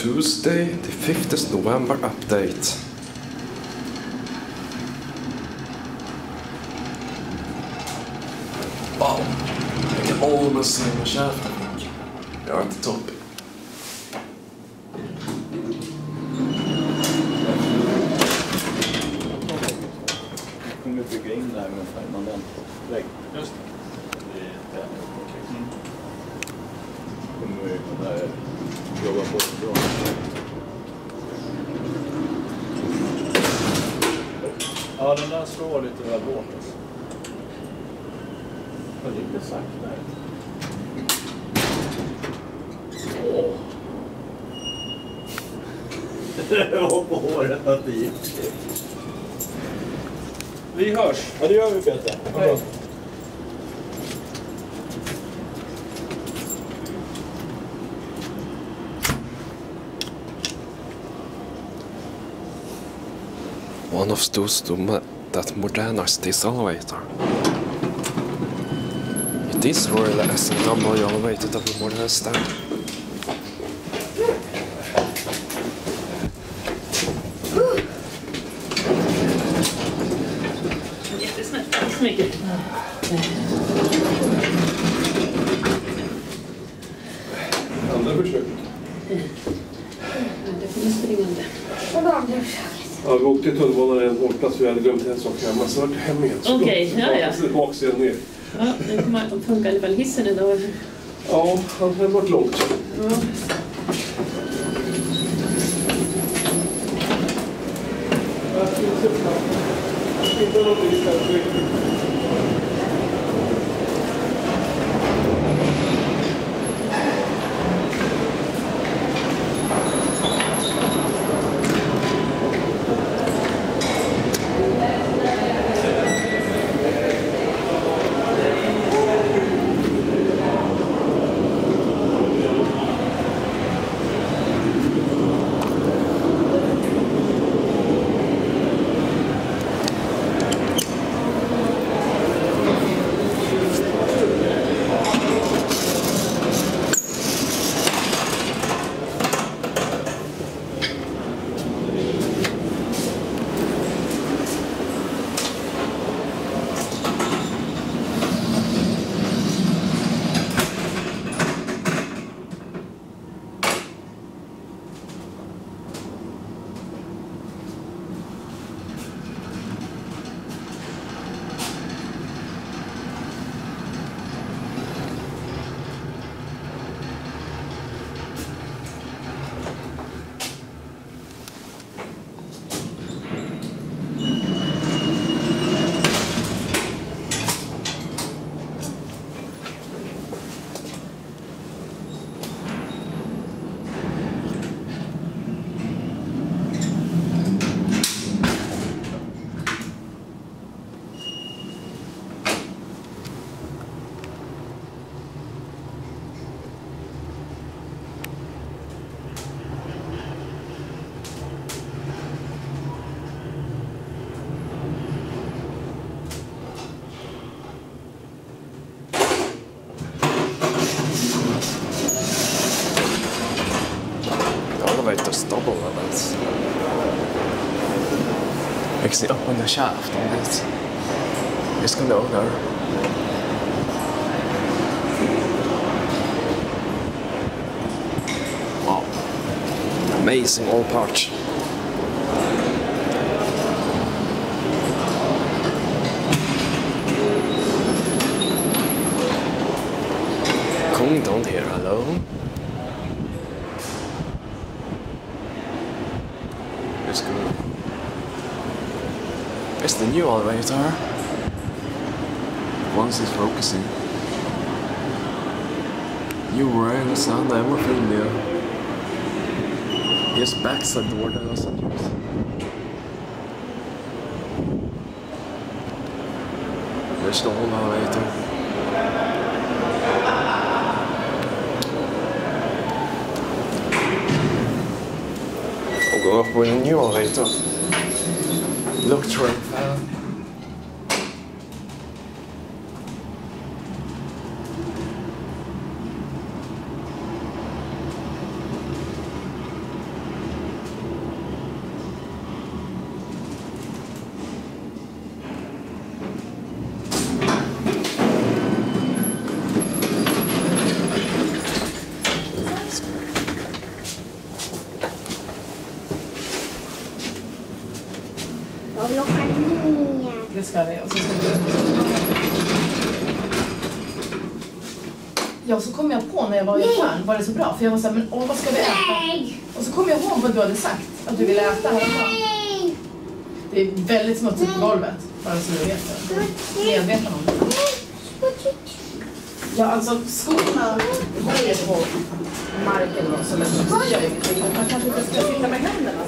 Tuesday, the 5th November update. Wow, jag kan almost se med käften. Jag är inte topp. Jag kommer bygga in det här med en permanent vägg. Just det. Kommer vi kunna jobba på det bra. Ja, den där slår lite väl hårt alltså. Vad gick det sakta här? Åh! Jag var på håret att det gick. Vi hörs. Ja, det gör vi, Peter. Hej. One of those that modernize this elevator. It is really a SMW elevator that we modernized that. Jättesnällt. Tack så mycket. Andra försök. Det får man springande. Ja, vi åkte till tunnelbanan en hållplats för vi hade glömt en sak hemma. Så var det hem igen. Okej, ja. Baksidan ner. Ja, nu kommer funka i alla fall hissen idag. Ja, han har varit långt. Ja. Elevator's double levels. Makes it up on the shaft on it. It's gonna go there. Wow. Amazing all parts. Coming down here, hello. It's good. It's the new elevator. Once it's focusing. New rails and everything new. Just backside door that doesn't use. There's the whole elevator. Go up with a new elevator. Look train fan. ska vi. Och så ska vi... Ja, så kom jag på när jag var i affären, var det så bra? För jag var såhär, men vad ska vi äta? Och så kom jag ihåg vad du hade sagt, att du ville äta hemma. Det är väldigt smutsigt på golvet, bara så du vet det. Medveten om det. Ja, alltså skorna går ju på marken då, som en gör ingenting. Man kanske inte ska sitta med händerna.